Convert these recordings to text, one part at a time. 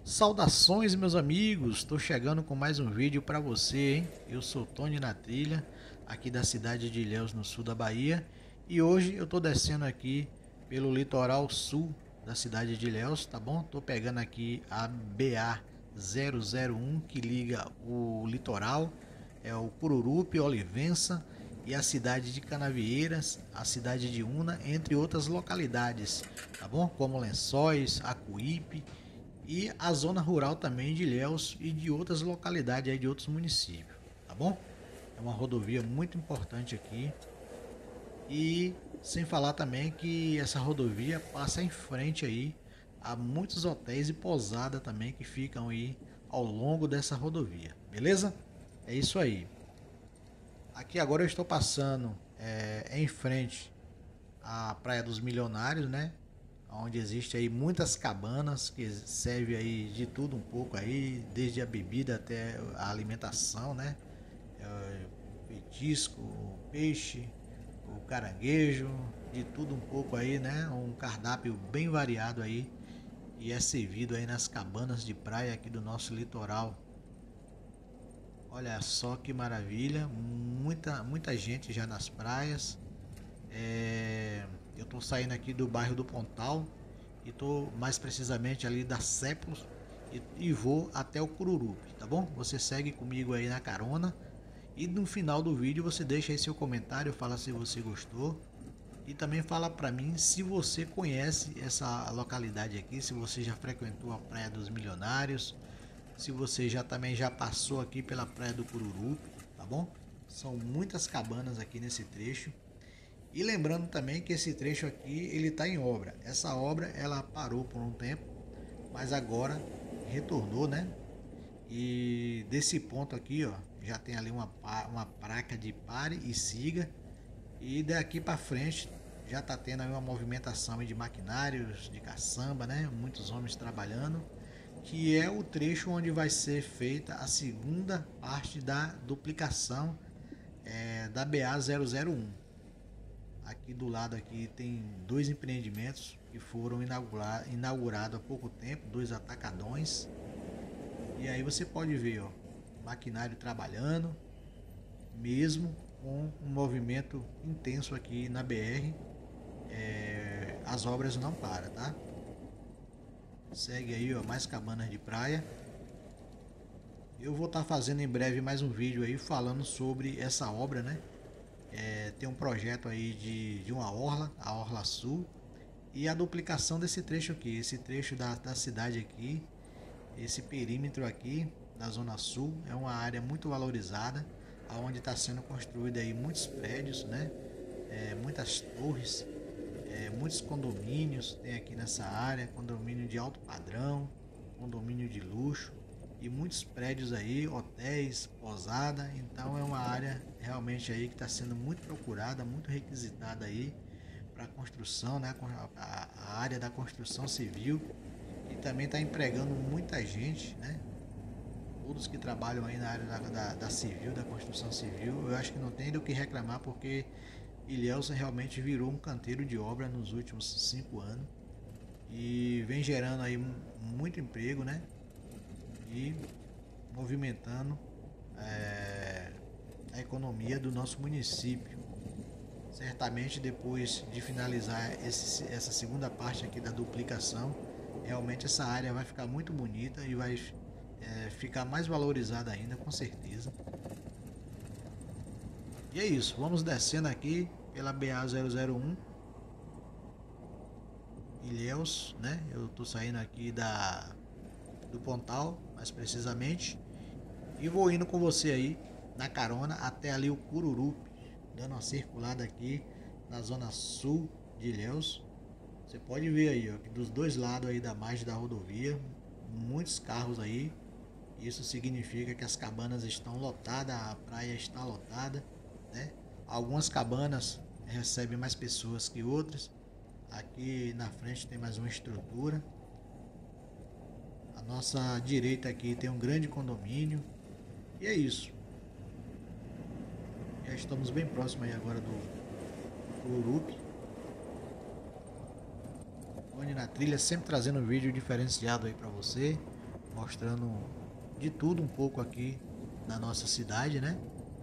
Saudações, meus amigos! Estou chegando com mais um vídeo para você, hein? Eu sou Tony na Trilha, aqui da cidade de Ilhéus, no sul da Bahia, e hoje eu estou descendo aqui pelo litoral sul da cidade de Ilhéus, tá bom? Estou pegando aqui a BA-001 que liga o litoral, o Cururupi, Olivença e a cidade de Canavieiras, a cidade de Una, entre outras localidades, tá bom? Como Lençóis, Acuípe e a zona rural também de Ilhéus e de outras localidades aí de outros municípios, tá bom? É uma rodovia muito importante aqui e sem falar também que essa rodovia passa em frente aí a muitos hotéis e pousada também que ficam aí ao longo dessa rodovia, beleza? É isso aí. Aqui agora eu estou passando em frente à Praia dos Milionários, né? Onde existe aí muitas cabanas que serve aí de tudo um pouco aí, desde a bebida até a alimentação, né? O petisco, o peixe, o caranguejo, de tudo um pouco aí, né? Um cardápio bem variado aí e é servido aí nas cabanas de praia aqui do nosso litoral. Olha só que maravilha, muita gente já nas praias. Eu tô saindo aqui do bairro do Pontal e tô mais precisamente ali da Sépulos e vou até o Cururupi, tá bom? Você segue comigo aí na carona e no final do vídeo você deixa aí seu comentário, fala se você gostou e também fala pra mim se você conhece essa localidade aqui, se você já frequentou a Praia dos Milionários, se você já também já passou aqui pela Praia do Cururupi, tá bom? São muitas cabanas aqui nesse trecho. E lembrando também que esse trecho aqui ele está em obra. Essa obra ela parou por um tempo, mas agora retornou, né? E desse ponto aqui, ó, já tem ali uma placa de pare e siga. E daqui para frente já está tendo aí uma movimentação de maquinários, de caçamba, né? Muitos homens trabalhando, que é o trecho onde vai ser feita a segunda parte da duplicação da BA-001. Aqui do lado aqui tem dois empreendimentos que foram inaugurados há pouco tempo, dois atacadões. E aí você pode ver, ó, maquinário trabalhando, mesmo com um movimento intenso aqui na BR. As obras não param, tá? Segue aí, ó, mais cabanas de praia. Eu vou estar fazendo em breve mais um vídeo aí falando sobre essa obra, né? Tem um projeto aí de uma orla, a Orla Sul, e a duplicação desse trecho aqui, esse trecho da cidade aqui, esse perímetro aqui da Zona Sul, é uma área muito valorizada, onde está sendo construído aí muitos prédios, né? Muitas torres, muitos condomínios tem aqui nessa área, condomínio de alto padrão, condomínio de luxo, e muitos prédios aí, hotéis, pousada. Então é uma área realmente aí que está sendo muito procurada, muito requisitada aí para construção, né? A área da construção civil, e também está empregando muita gente, né? Todos que trabalham aí na área da civil, da construção civil, eu acho que não tem do que reclamar, porque Ilhéus realmente virou um canteiro de obra nos últimos 5 anos e vem gerando aí muito emprego, né? E movimentando a economia do nosso município. Certamente depois de finalizar essa segunda parte aqui da duplicação, realmente essa área vai ficar muito bonita e vai ficar mais valorizada ainda, com certeza. E é isso, vamos descendo aqui pela BA-001 Ilhéus, né? Eu tô saindo aqui do Pontal, mais precisamente, e vou indo com você aí na carona até ali o Cururupi, dando uma circulada aqui na zona sul de Ilhéus. Você pode ver aí, ó, que dos dois lados aí da margem da rodovia, muitos carros aí. Isso significa que as cabanas estão lotadas, a praia está lotada, né? Algumas cabanas recebem mais pessoas que outras. Aqui na frente tem mais uma estrutura. A nossa direita aqui tem um grande condomínio. E é isso. Já estamos bem próximos aí agora do Cururupi. Onde na trilha, sempre trazendo um vídeo diferenciado aí para você. mostrando de tudo um pouco aqui na nossa cidade, né?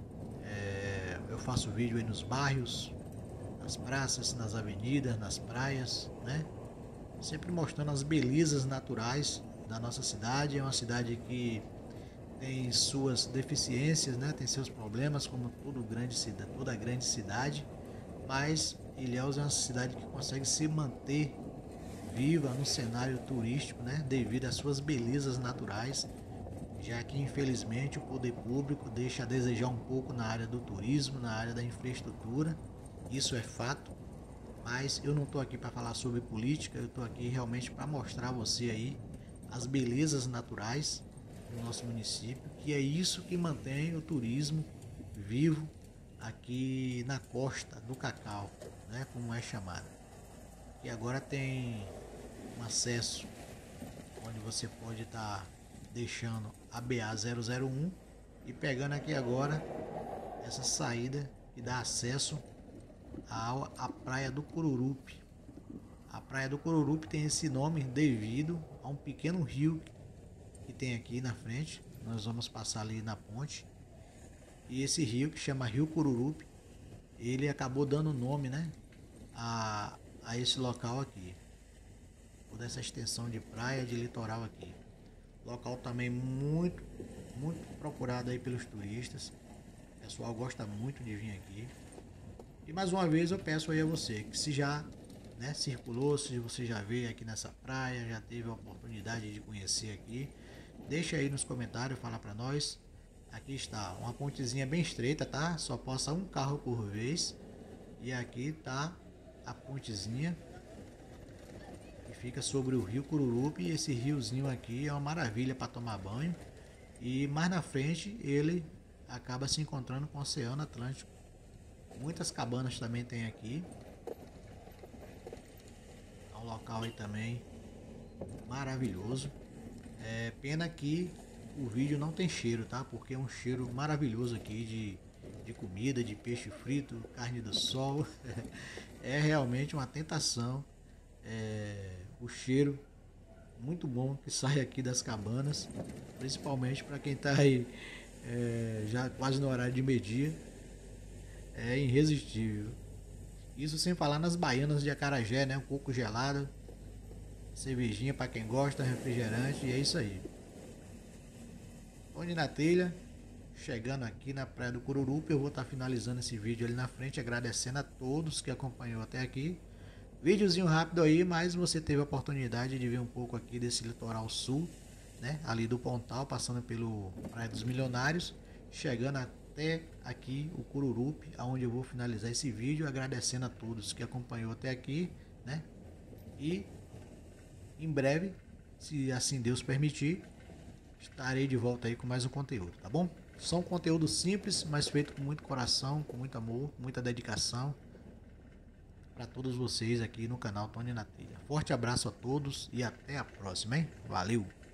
Eu faço vídeo aí nos bairros, nas praças, nas avenidas, nas praias, né? Sempre mostrando as belezas naturais da nossa cidade. É uma cidade que tem suas deficiências, né? Tem seus problemas, como toda grande cidade, mas Ilhéus é uma cidade que consegue se manter viva no cenário turístico, né? Devido às suas belezas naturais, já que infelizmente o poder público deixa a desejar um pouco na área do turismo, na área da infraestrutura. Isso é fato, mas eu não estou aqui para falar sobre política, eu estou aqui realmente para mostrar a você aí as belezas naturais do nosso município, que é isso que mantém o turismo vivo aqui na costa do Cacau, né, como é chamada. E agora tem um acesso onde você pode estar deixando a BA-001 e pegando aqui agora essa saída que dá acesso à Praia do Cururupi. A Praia do Cururupi tem esse nome devido a um pequeno rio que tem aqui na frente. Nós vamos passar ali na ponte. E esse rio, que chama Rio Cururupi, ele acabou dando nome, né, a esse local aqui. Toda essa extensão de praia, de litoral aqui. Local também muito procurado aí pelos turistas. O pessoal gosta muito de vir aqui. E mais uma vez eu peço aí a você que se já, né, circulou, se você já veio aqui nessa praia, já teve a oportunidade de conhecer aqui, deixa aí nos comentários, fala para nós. Aqui está uma pontezinha bem estreita, tá? Só passa um carro por vez. E aqui tá a pontezinha que fica sobre o rio Cururupi. E esse riozinho aqui é uma maravilha para tomar banho. E mais na frente ele acaba se encontrando com o Oceano Atlântico. Muitas cabanas também tem aqui. É um local aí também maravilhoso. É pena que o vídeo não tem cheiro, tá? Porque é um cheiro maravilhoso aqui de comida, de peixe frito, carne do sol. É realmente uma tentação. O cheiro muito bom que sai aqui das cabanas, principalmente para quem está aí já quase no horário de meio-dia. É irresistível. Isso sem falar nas baianas de acarajé, né? Um coco gelado, cervejinha para quem gosta, refrigerante, e é isso aí. Onde na trilha, chegando aqui na Praia do Cururupi, eu vou estar finalizando esse vídeo ali na frente, agradecendo a todos que acompanhou até aqui. Videozinho rápido aí, mas você teve a oportunidade de ver um pouco aqui desse litoral sul, né? Ali do Pontal, passando pelo Praia dos Milionários, chegando até aqui o Cururupi, aonde eu vou finalizar esse vídeo, agradecendo a todos que acompanhou até aqui, né? E em breve, se assim Deus permitir, estarei de volta aí com mais um conteúdo, tá bom? São conteúdos simples, mas feito com muito coração, com muito amor, muita dedicação para todos vocês aqui no canal Tony na Trilha. Forte abraço a todos e até a próxima, hein? Valeu!